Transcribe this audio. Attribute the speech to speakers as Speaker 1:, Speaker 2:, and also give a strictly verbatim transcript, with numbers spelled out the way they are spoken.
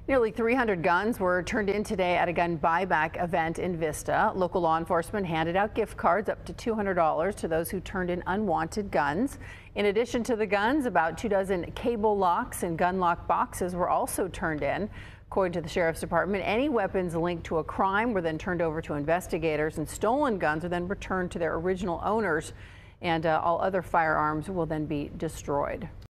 Speaker 1: Nearly three hundred guns were turned in today at a gun buyback event in Vista. Local law enforcement handed out gift cards up to two hundred dollars to those who turned in unwanted guns. In addition to the guns, about two dozen cable locks and gun lock boxes were also turned in. According to the Sheriff's Department, any weapons linked to a crime were then turned over to investigators, and stolen guns are then returned to their original owners, and uh, all other firearms will then be destroyed.